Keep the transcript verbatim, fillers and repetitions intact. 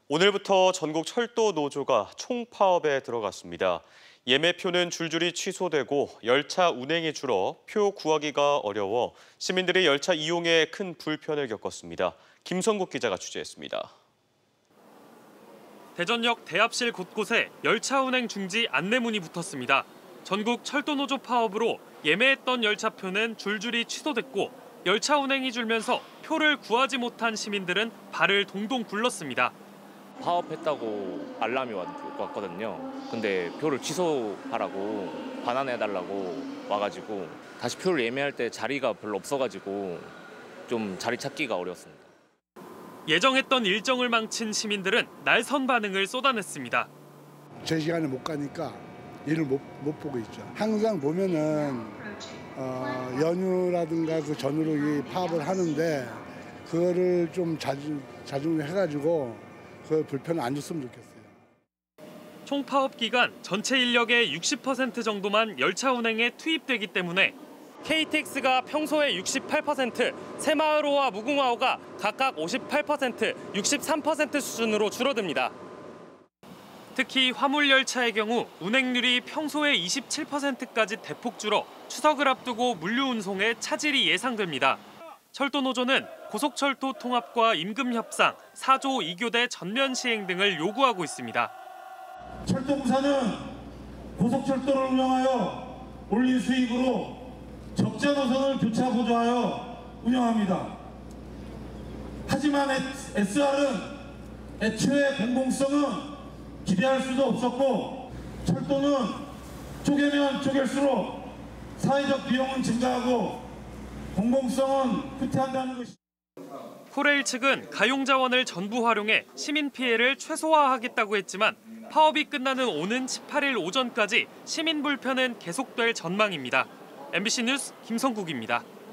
오늘부터 전국 철도 노조가 총파업에 들어갔습니다. 예매표는 줄줄이 취소되고 열차 운행이 줄어 표 구하기가 어려워 시민들이 열차 이용에 큰 불편을 겪었습니다. 김성국 기자가 취재했습니다. 대전역 대합실 곳곳에 열차 운행 중지 안내문이 붙었습니다. 전국 철도노조 파업으로 예매했던 열차표는 줄줄이 취소됐고 열차 운행이 줄면서 표를 구하지 못한 시민들은 발을 동동 굴렀습니다. 파업했다고 알람이 왔거든요. 근데 표를 취소하라고 반환해달라고 와가지고 다시 표를 예매할 때 자리가 별로 없어가지고 좀 자리 찾기가 어려웠습니다. 예정했던 일정을 망친 시민들은 날선 반응을 쏟아냈습니다. 제 시간에 못 가니까 일을 못, 못 보고 있죠. 항상 보면은 어, 연휴라든가 그 전후로 이 파업을 하는데 그거를 좀 자주 자주 해가지고 그 불편을 안 줬으면 좋겠어요. 총파업 기간 전체 인력의 육십 퍼센트 정도만 열차 운행에 투입되기 때문에 케이티엑스가 평소에 육십팔 퍼센트, 새마을호와 무궁화호가 각각 오십팔 퍼센트, 육십삼 퍼센트 수준으로 줄어듭니다. 특히 화물열차의 경우 운행률이 평소의 이십칠 퍼센트까지 대폭 줄어 추석을 앞두고 물류 운송에 차질이 예상됩니다. 철도노조는 고속철도 통합과 임금 협상, 사조 이 교대 전면 시행 등을 요구하고 있습니다. 철도공사는 고속철도를 운영하여 올린 수익으로 적자 노선을 교차 보조하여 운영합니다. 하지만 에스알은 애초에 공공성은 기대할 수도 없었고 철도는 쪼개면 쪼갤수록 사회적 비용은 증가하고 공공성은 후퇴한다는 것이. 코레일 측은 가용자원을 전부 활용해 시민 피해를 최소화하겠다고 했지만 파업이 끝나는 오는 십팔 일 오전까지 시민 불편은 계속될 전망입니다. 엠비씨 뉴스 김성국입니다.